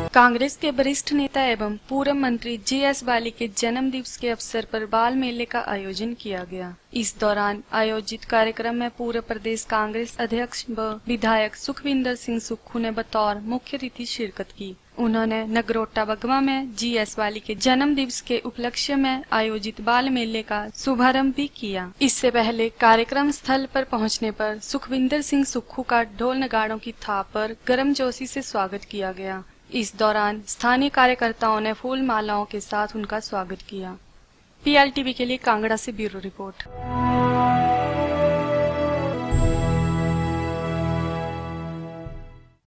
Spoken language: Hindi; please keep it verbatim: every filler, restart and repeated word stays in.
कांग्रेस के वरिष्ठ नेता एवं पूर्व मंत्री जी एस बाली के जन्म दिवस के अवसर पर बाल मेले का आयोजन किया गया। इस दौरान आयोजित कार्यक्रम में पूर्व प्रदेश कांग्रेस अध्यक्ष व विधायक सुखविंदर सिंह सुक्खू ने बतौर मुख्य अतिथि शिरकत की। उन्होंने नगरोटा बगवा में जी एस बाली के जन्म दिवस के उपलक्ष्य में आयोजित बाल मेले का शुभारंभ भी किया। इससे पहले कार्यक्रम स्थल पर पहुंचने पर सुखविंदर सिंह सुक्खू का ढोल नगाड़ों की थाप पर गर्मजोशी से स्वागत किया गया। इस दौरान स्थानीय कार्यकर्ताओं ने फूल मालाओं के साथ उनका स्वागत किया। पी एल टी वी के लिए कांगड़ा से ब्यूरो रिपोर्ट।